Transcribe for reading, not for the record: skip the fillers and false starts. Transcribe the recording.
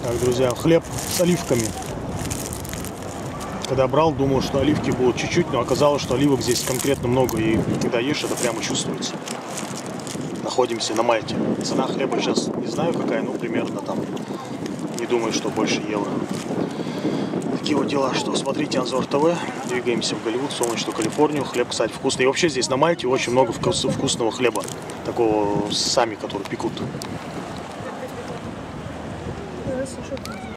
Так, друзья, хлеб с оливками. Когда брал, думал, что оливки будут чуть-чуть, но оказалось, что оливок здесь конкретно много. И когда ешь, это прямо чувствуется. Находимся на Мальте. Цена хлеба сейчас не знаю какая, но примерно там. Не думаю, что больше евро. Такие вот дела, что смотрите Анзор ТВ. Двигаемся в Голливуд, солнечную Калифорнию. Хлеб, кстати, вкусный. И вообще здесь на Мальте очень много вкусного хлеба. Такого сами, который пекут.